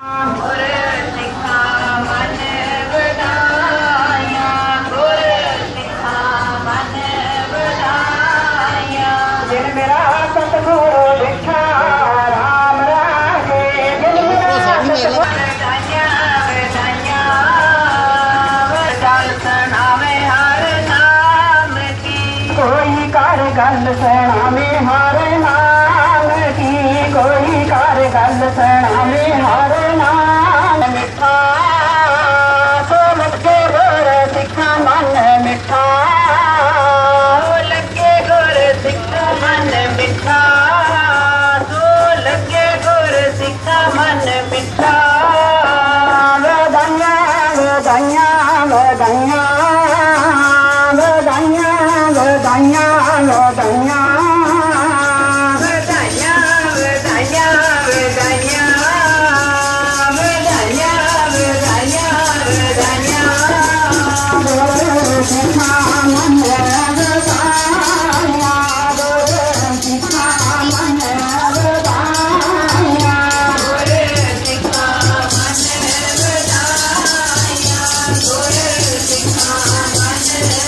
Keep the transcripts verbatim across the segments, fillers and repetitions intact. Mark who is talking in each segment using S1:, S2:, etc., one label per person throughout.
S1: गल सुनावे हर नाम की, कोई कर गल सुनावे हर नाम मिठा, सो लगे गुर सिखा मन मिठा, सो लगे गुर सिखा मन मिठा, सो लगे गुर सिखा मन मिठा। वधाइयां वधाइयां वधाइयां वधाइयां वधाइयां वधाइयां वधाइयां वधाइयां वधाइयां वधाइयां वधाइयां वधाइयां सिखा मन वधाइयां सिखा मन वधाइयां सिखा मन वधाइयां सिखा मन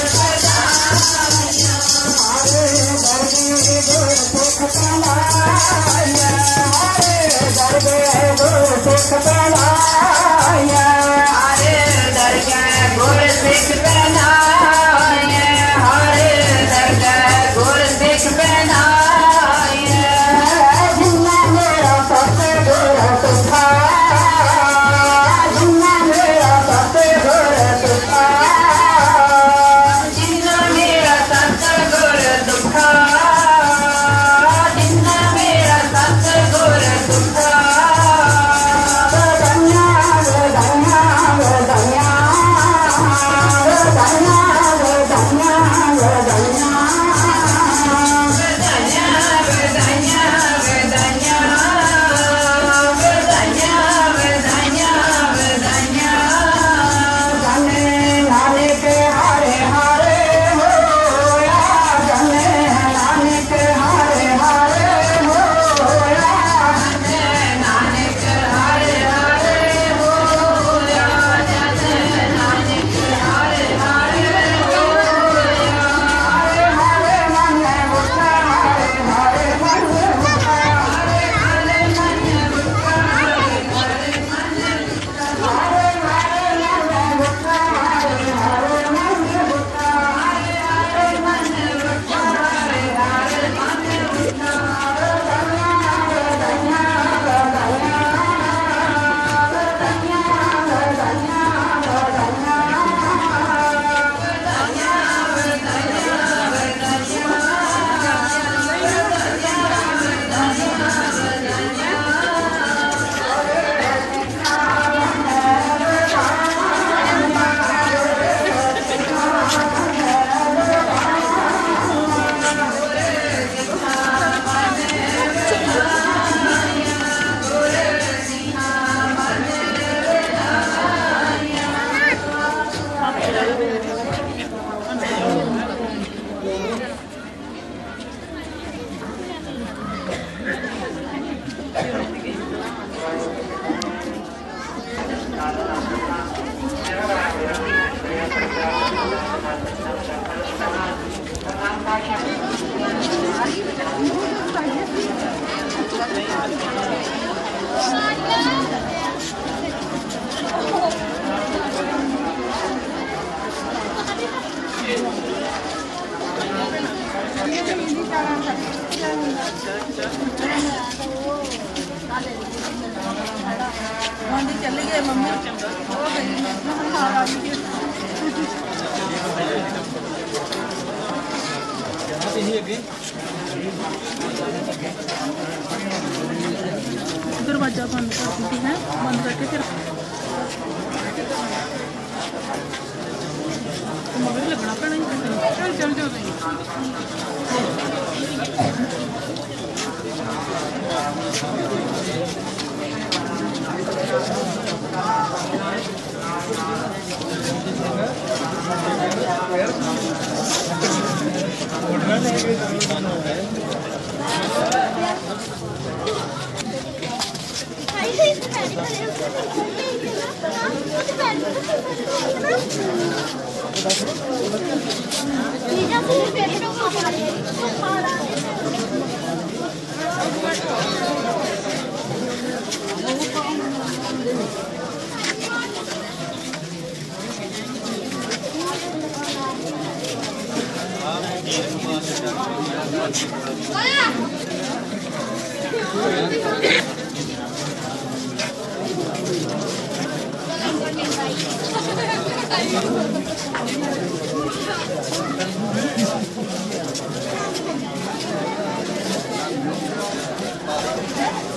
S1: चल गए मम्मी दरवाजा बंद कर दी है, बंद करके फिर मगर लगना पैना चल चल जाओ
S2: Thank you.